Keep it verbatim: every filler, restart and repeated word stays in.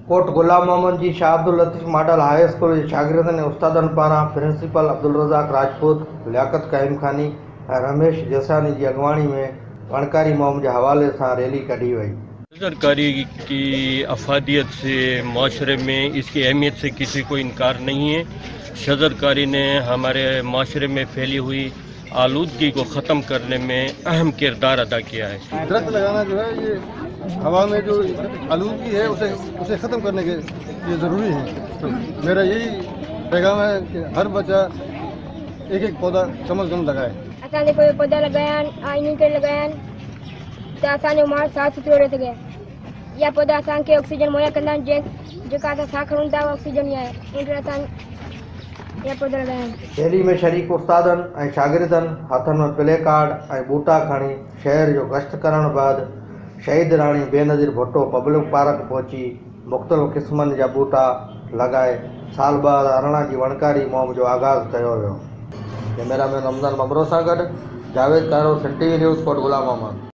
कोट गुलाम मोहम्मद जी Shah Abdul Latif model high school के शागिर्दनि ऐं उस्तादनि पारां प्रिंसिपल अब्दुल रज़ाक राजपूत, लियाकत काइम खानी ऐं रमेश जसानी की अॻुवाणी में वणकारी मुहिम के हवाले से रैली कढी वई। शजरकारी की अफादियत से माशरे में इसकी अहमियत से किसी को इनकार नहीं है। शजरकारी ने हमारे माशरे में फैली हुई आलूदगी को ख़त्म करने में अहम किरदार अदा किया है। दरख्त लगाना जो है ये हवा में जो आलूदगी है उसे उसे ख़त्म करने के लिए ज़रूरी है। तो मेरा यही पैगाम है कि हर बच्चा एक एक पौधा कम अज़ कम लगाए। असांजे कोई पौधा लगाया इन करे लगाया तो असांजो माहौल साफ़ सुथरो रही सके। या पौधा असांखे ऑक्सीजन मुहैया कंदा आहिनि जंहिं जेका असां साह खणूं था ऑक्सीजन ई आहे इन करे असां या पौधा लगाया आहिनि। रैली में शरीक उस्तादनि ऐं शागिर्दनि हथनि में प्ले कार्ड ऐं बूटा खणी शहर जो गश्त करण बाद शहीद राणी बेनज़ीर भुट्टो पब्लिक पार्क पहुची मुख़्तलिफ़ क़िस्मनि जा बूटा लगाए साल ॿ हज़ार अरिड़हं जी वणकारी मुहिम जो आगाज़ कयो वियो। कैमरामैन रमज़ान ममरो सां गॾु जावेद कारो, Sun TV news, Kot Ghulam Mohammad.